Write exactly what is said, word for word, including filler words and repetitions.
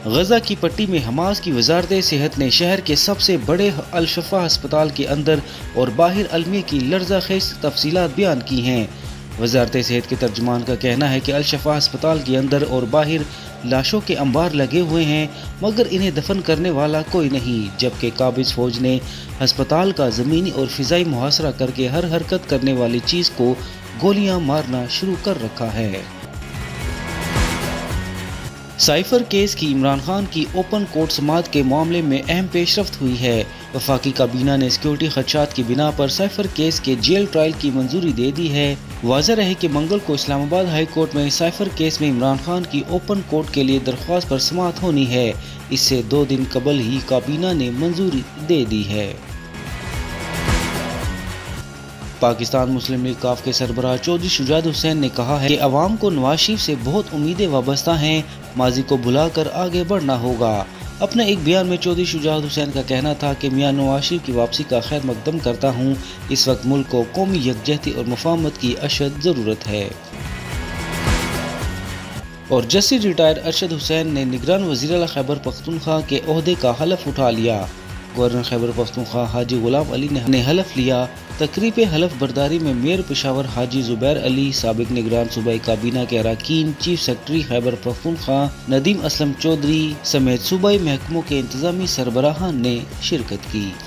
غزہ کی پٹی میں حماس کی وزارت صحت نے شہر کے سب سے بڑے الشفا ہسپتال کے اندر اور باہر المیہ کی لرزہ خیز تفصیلات بیان کی ہیں۔ وزارت صحت کے ترجمان کا کہنا ہے کہ الشفا ہسپتال کے اندر اور باہر لاشوں کے انبار لگے ہوئے ہیں، مگر انہیں دفن کرنے والا کوئی نہیں، جبکہ قابض فوج نے ہسپتال کا زمینی اور فضائی محاصرہ کر کے ہر حرکت کرنے والی چیز کو گولیاں مارنا شروع کر رکھا ہے۔ سائفر کیس کی عمران خان کی اوپن کورٹ سماعت کے معاملے میں اہم پیش رفت ہوئی ہے۔ وفاقی کابینہ نے سیکیورٹی خدشات کی بنا پر سائفر کیس کے جیل ٹرائل کی منظوری دے دی ہے۔ واضح رہے کہ منگل کو اسلام آباد ہائی کورٹ میں سائفر کیس میں عمران خان کی اوپن کورٹ کے لیے درخواست پر سماعت ہونی ہے۔ اس سے دو دن قبل ہی کابینہ نے منظوری دے دی ہے۔ پاکستان مسلم لیگ کاف کے سربراہ چودھری شجاعت حسین نے کہا ہے کہ عوام کو نواز شریف سے بہت امیدیں وابستہ ہیں، ماضی کو بھلا کر آگے بڑھنا ہوگا۔ اپنے ایک بیان میں چودھری شجاعت حسین کا کہنا تھا کہ میاں نواز شریف کی واپسی کا خیر مقدم کرتا ہوں۔ اس وقت ملک کو قومی یکجہتی اور مفاہمت کی اشد ضرورت ہے۔ اور جسٹس ریٹائرڈ ارشد حسین نے نگران وزیر اعلیٰ خیبر پختونخوا کے عہدے کا حلف اٹھا لیا۔ گورنر خیبر پختونخوا حاجی غلام علی نے حلف لیا۔ تقریب حلف برداری میں میئر پشاور حاجی زبیر علی، سابق نگران صوبائی کابینہ کے اراکین، چیف سیکرٹری خیبر پختونخوا ندیم اسلم چودھری سمیت صوبائی محکموں کے انتظامی سربراہان نے شرکت کی۔